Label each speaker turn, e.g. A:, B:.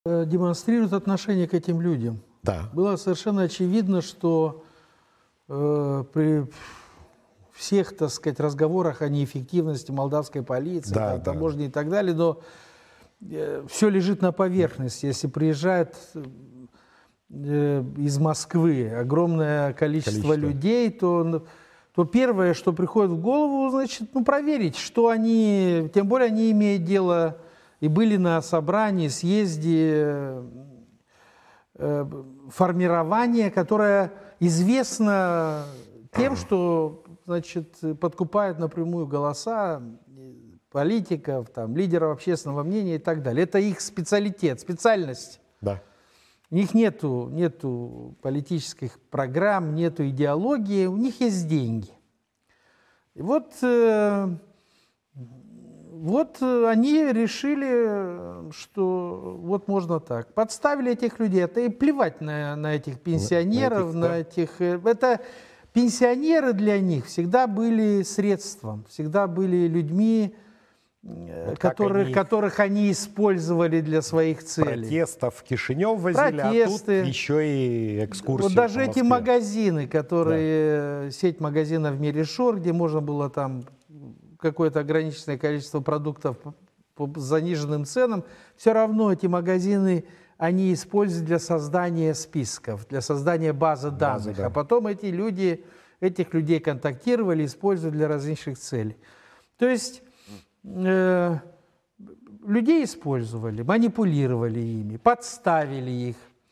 A: Демонстрирует отношение к этим людям.
B: Да.
A: Было совершенно очевидно, что при всех, так сказать, разговорах о неэффективности молдавской полиции,
B: Да, да.
A: таможни и так далее, но все лежит на поверхности. Если приезжает из Москвы огромное количество людей, то первое, что приходит в голову, значит, проверить, что они, тем более они имеют дело и были на собрании, съезде, формирование, которое известно тем, что, значит, подкупает напрямую голоса политиков, там, лидеров общественного мнения и так далее. Это их специалитет, специальность.
B: Да.
A: У них нету политических программ, нету идеологии, у них есть деньги. И вот они решили, что вот можно так. Подставили этих людей. Это и плевать на этих пенсионеров, Это пенсионеры для них всегда были средством, всегда были людьми, которых они использовали для своих целей.
B: Протестов в Кишинев возили,
A: Протесты.
B: А тут еще и экскурсии.
A: Вот даже эти магазины, которые, сеть магазинов Миришор, где можно было там какое-то ограниченное количество продуктов по заниженным ценам, все равно эти магазины они используют для создания списков, для создания базы данных. А потом этих людей контактировали, используют для различных целей. То есть людей использовали, манипулировали ими, подставили их.